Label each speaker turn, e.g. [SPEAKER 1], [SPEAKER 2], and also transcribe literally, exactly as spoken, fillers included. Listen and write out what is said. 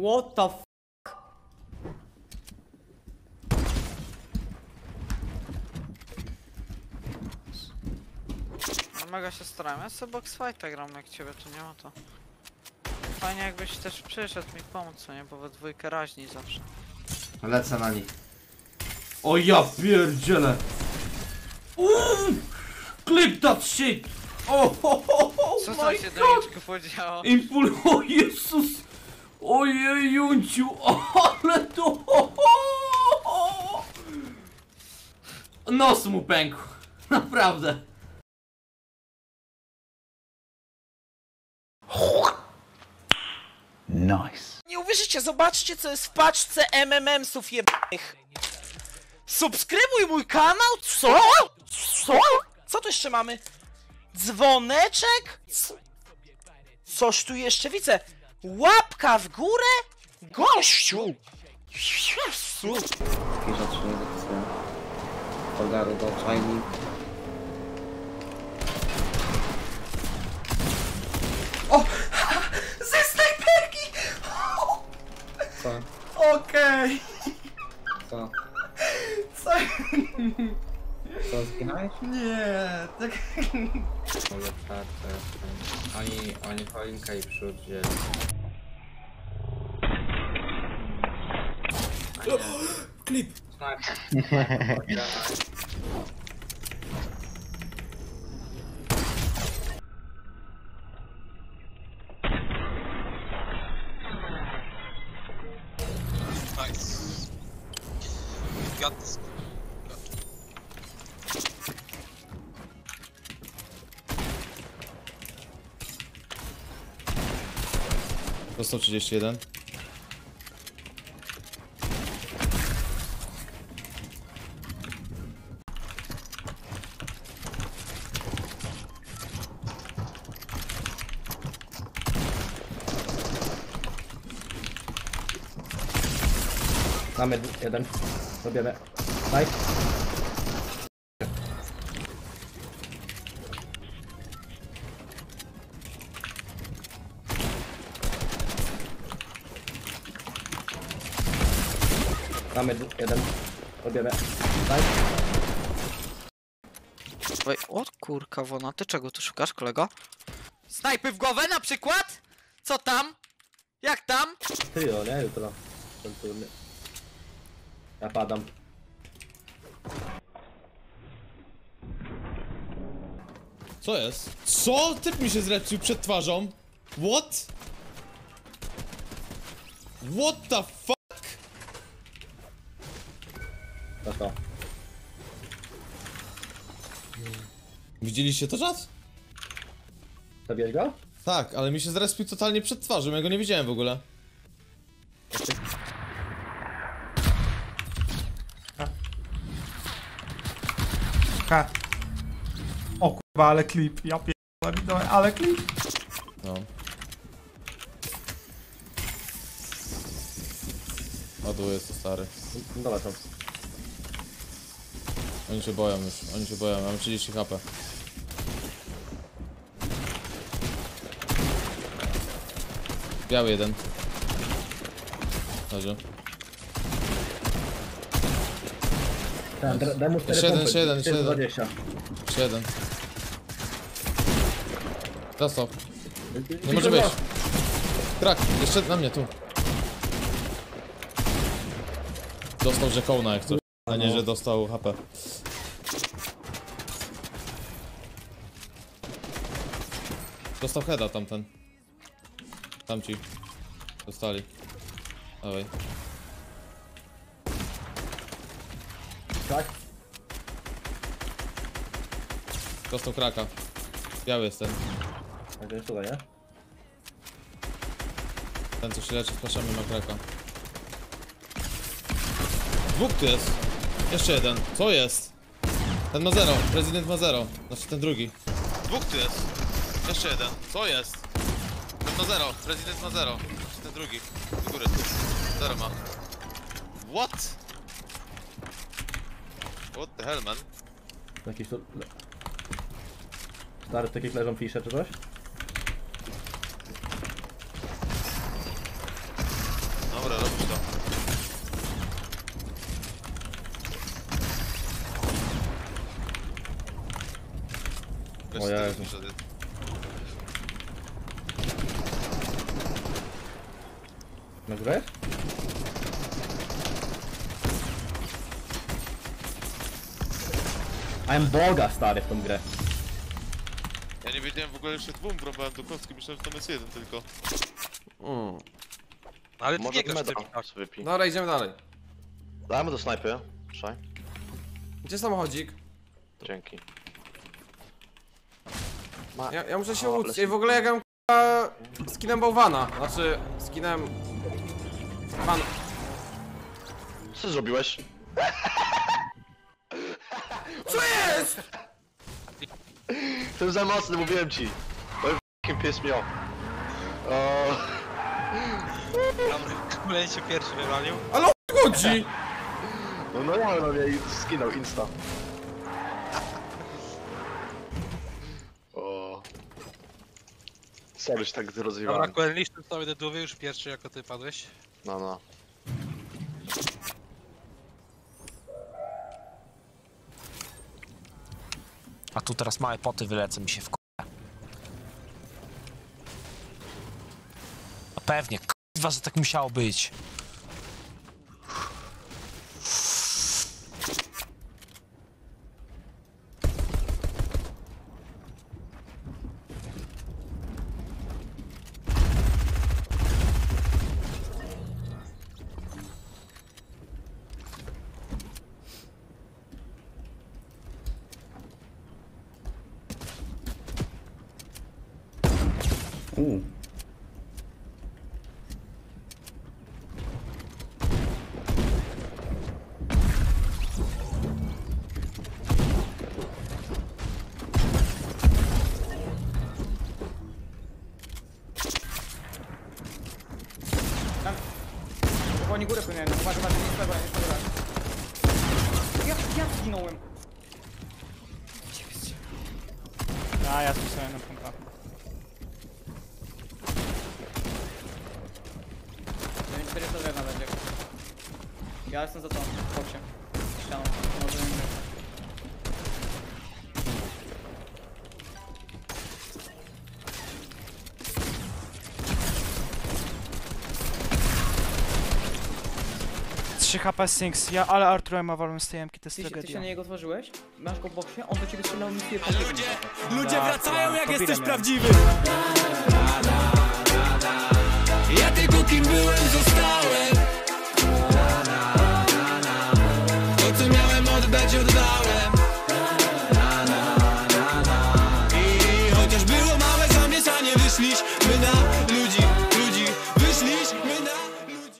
[SPEAKER 1] What the f...
[SPEAKER 2] No mega się starałem, ja sobie box fighta gram, jak ciebie tu nie ma to. Fajnie jakbyś też przyszedł mi pomóc, co nie, bo we dwójkę raźni zawsze.
[SPEAKER 3] Lecę na nich. O ja pierdzielę! Uuu! Clip that shit! O ho ho ho!
[SPEAKER 2] Co tam się do niczego podziało?
[SPEAKER 3] Impul... O Jezus! Ojej Junciu! Ale to... Nos mu pękł! Naprawdę!
[SPEAKER 4] Nice.
[SPEAKER 5] Nie uwierzycie, zobaczcie co jest w paczce M M M-sów jebanych. Subskrybuj mój kanał? Co? Co? Co tu jeszcze mamy? Dzwoneczek? Co? Coś tu jeszcze widzę. Łapka w górę? Gościu! Jezu!
[SPEAKER 6] Takie rzeczy nie dopiszę. Pogaru do czajnik.
[SPEAKER 3] O! Ze snajperki!
[SPEAKER 6] Co?
[SPEAKER 3] Okej!
[SPEAKER 6] Co?
[SPEAKER 3] Co?
[SPEAKER 6] Co, zginąłeś?
[SPEAKER 3] Nie, tak...
[SPEAKER 6] Może czarce. Oni, oni choinka i przód wzięli.
[SPEAKER 3] Klip!
[SPEAKER 7] Nice. We've got this.
[SPEAKER 8] Dostał trzydzieści jeden.
[SPEAKER 6] Mamy jeden. Robimy. Daj. Mamy jeden. Robimy. Daj.
[SPEAKER 2] Oj, o kurka wona, ty czego tu szukasz, kolego? Snajpy w głowę na przykład? Co tam? Jak tam?
[SPEAKER 6] Ty o, nie? Jutro. Ten turny. Ja padam.
[SPEAKER 8] Co jest? Co? Typ mi się zrespił przed twarzą. What? What the fuck?
[SPEAKER 6] To to.
[SPEAKER 8] Widzieliście to, czat?
[SPEAKER 6] Zabiłeś go?
[SPEAKER 8] Tak, ale mi się zrespił totalnie przed twarzą, ja go nie widziałem w ogóle.
[SPEAKER 3] Ha. O kurwa, ale klip, ja pierdolę, ale klip.
[SPEAKER 8] No. Ładuję to, stary.
[SPEAKER 6] Dobra, to.
[SPEAKER 8] Oni się boją już, oni się boją, mam trzydzieści H P. Biały jeden. Leży.
[SPEAKER 6] Ten, daj mu cztery
[SPEAKER 8] Siedem,
[SPEAKER 6] pompy.
[SPEAKER 8] siedem,
[SPEAKER 6] cztery
[SPEAKER 8] siedem.
[SPEAKER 6] dwadzieścia.
[SPEAKER 8] Jeszcze jeden. Dostał. Nie może być. Krak, jeszcze na mnie, tu. Dostał rzekołna jak coś, a nie, że dostał H P. Dostał heada tamten. Tamci. Dostali. Dawaj.
[SPEAKER 6] Tak?
[SPEAKER 8] Dostał kraka. Biały jest ten.
[SPEAKER 6] Tak, to jest tutaj, nie?
[SPEAKER 8] Ten co się leczy z paszami ma kraka. Dwóch tu jest. Jeszcze jeden. Co jest? Ten ma zero. Prezydent ma zero. Znaczy ten drugi. Dwóch tu jest. Jeszcze jeden. Co jest? Ten ma zero. Prezydent ma zero. Znaczy ten drugi. Do góry. Zero ma. What? What the hell, man?
[SPEAKER 6] Jakieś tu... Stary, w takich leżą fisze czy coś?
[SPEAKER 8] Jezu.
[SPEAKER 3] Nagrałeś? I'm Boga, stary, w tą grę.
[SPEAKER 8] Ja nie wiedziałem w ogóle, że dwóm brąbałem do kostki, myślałem, że tam jest jeden tylko.
[SPEAKER 1] Mm.
[SPEAKER 7] Ale ty
[SPEAKER 6] Może
[SPEAKER 7] nie grasz w
[SPEAKER 6] meda
[SPEAKER 7] tym tak.
[SPEAKER 6] wypij.
[SPEAKER 1] Dobra, idziemy dalej.
[SPEAKER 6] Dajmy do snajpy. Trzaj.
[SPEAKER 1] Gdzie samochodzik?
[SPEAKER 6] Dzięki. Ma...
[SPEAKER 1] Ja, ja muszę się
[SPEAKER 6] O,
[SPEAKER 1] uczyć.
[SPEAKER 6] ale
[SPEAKER 1] I w ogóle ja gram k***a, skinem bałwana. Znaczy, skinem... Pan...
[SPEAKER 6] Co ty zrobiłeś?
[SPEAKER 1] Co jest?!
[SPEAKER 6] To jest za mocny, mówiłem ci. To f***ing pies miał. O,
[SPEAKER 7] Kuleń się pierwszy wywalił.
[SPEAKER 1] Ale o co chodzi?!
[SPEAKER 6] no no ja no mnie skinął insta. O. Sorry, że tak
[SPEAKER 7] Dobra,
[SPEAKER 6] rozjebałem.
[SPEAKER 7] Kulen, liczmy sobie te dół już pierwszy, jako ty padłeś.
[SPEAKER 6] No no.
[SPEAKER 4] A tu teraz małe poty wylecą mi się w k***a. A pewnie, k***wa, że tak musiało być.
[SPEAKER 3] Uuu.
[SPEAKER 9] Oni górę płynęli, uważaj, uważaj, nie sprawaj, nie sprawaj. Ja, ja zginąłem. A, ja słyszałem na punktach. czterysta drewna będzie. Ja jestem za to, w boksie. Ścianą, może nie wiem.
[SPEAKER 10] trzy H P Sinks, ja ale Arturem ma walą z tej M-ki, to jest
[SPEAKER 9] Ty, się- ty się
[SPEAKER 10] tragedia.
[SPEAKER 9] na niego otworzyłeś? Masz go w boksie? On do ciebie strzelał misję. Ludzie,
[SPEAKER 10] Ludzie wracają jak jesteś prawdziwy!
[SPEAKER 9] prawdziwy!